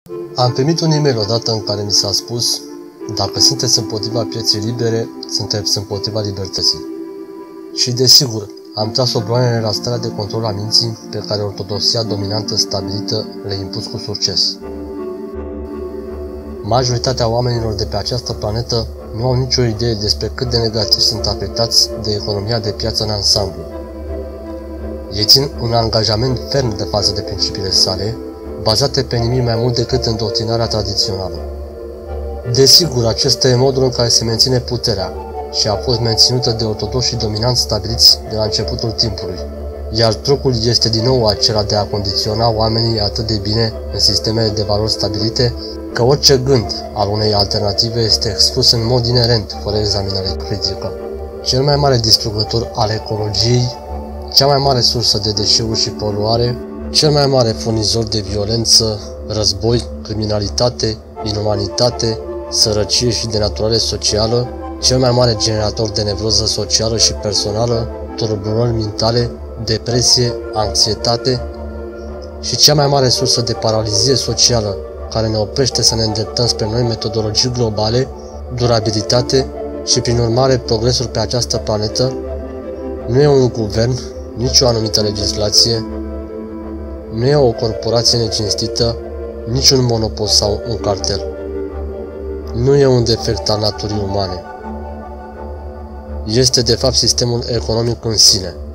Am primit un e-mail odată în care mi s-a spus: dacă sunteți împotriva pieței libere, sunteți împotriva libertății. Și desigur, am tras obroanele la starea de control a minții pe care ortodoxia dominantă stabilită le-a impus cu succes. Majoritatea oamenilor de pe această planetă nu au nicio idee despre cât de negativ sunt afectați de economia de piață în ansamblu. Ei țin un angajament ferm de față de principiile sale, bazate pe nimic mai mult decât îndoctrinarea tradițională. Desigur, acesta e modul în care se menține puterea și a fost menținută de ortodoxii dominanți stabiliți de la începutul timpului, iar trucul este din nou acela de a condiționa oamenii atât de bine în sistemele de valori stabilite, că orice gând al unei alternative este exclus în mod inerent, fără examinare critică. Cel mai mare distrugător al ecologiei, cea mai mare sursă de deșeuri și poluare, cel mai mare furnizor de violență, război, criminalitate, inumanitate, sărăcie și denaturare socială, cel mai mare generator de nevroză socială și personală, tulburări mentale, depresie, anxietate și cea mai mare sursă de paralizie socială, care ne oprește să ne îndreptăm spre noi metodologii globale, durabilitate și, prin urmare, progresul pe această planetă, nu e un guvern, nici o anumită legislație, nu e o corporație necinstită, nici un monopol sau un cartel. Nu e un defect al naturii umane. Este de fapt sistemul economic în sine.